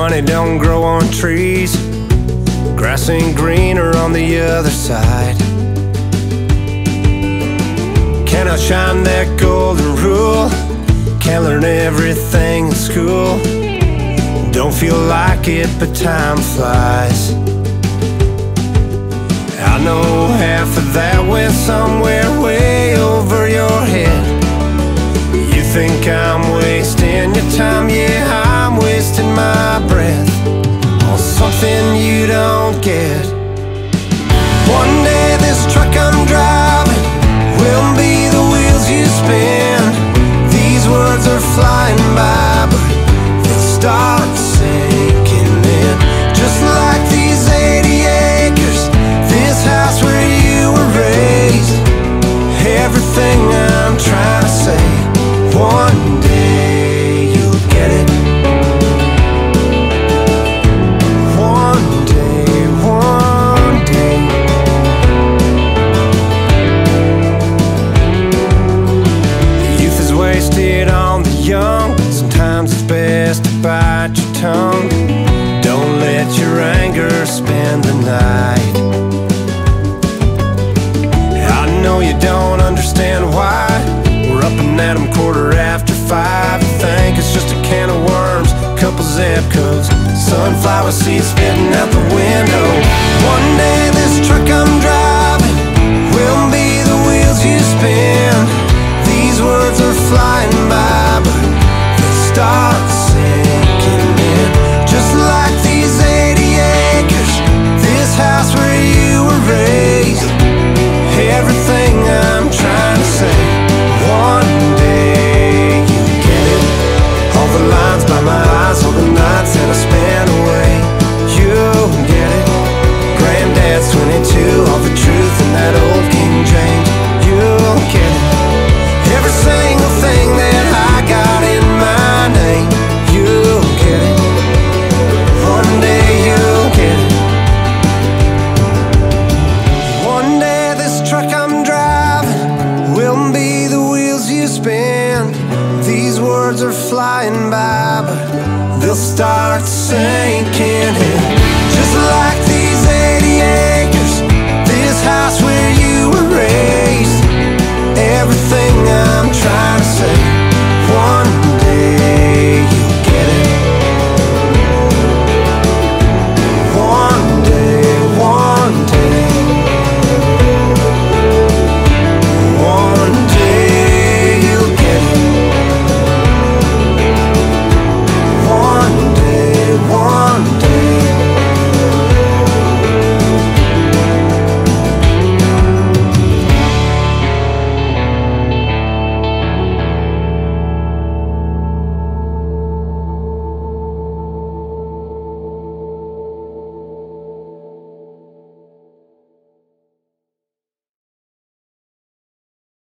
money don't grow on trees, grass ain't greener on the other side. Can't outshine that golden rule, can't learn everything in school. Don't feel like it, but time flies. I know half of that went somewhere way over your head. You think I'm wasting your time, yeah, I'm wasting my breath on something you don't get. One day this truck I'm driving will be the wheels you spin. These words are flying by, but they'll start sinking in. Just like these 80 acres, this house where you were raised. Everything I'm trying to say, one day you'll get it. One day, one day. Youth is wasted on the young. Sometimes it's best to bite your tongue. Don't let your anger spend the night. I know you don't understand why we're up and at 'em 5:15. You think it's just a can of worms, couple zip codes, sunflower seeds spitting out the window. One day this truck I'm driving will be the wheels you spin. These words are flying by, but they start sinking in. Just like these 80 acres, this house where you were raised. Everything I'm trying to say, one day you'll get it. All the lines by my eyes, all the nights that I spent away, you'll get it. Granddad's 22, all the truth in that old King James, you'll get it. Every single thing that I got in my name, you'll get it. One day you'll get it. One day this truck I'm driving will be the wheels you spin. These words are flying by, but they'll start sinking in.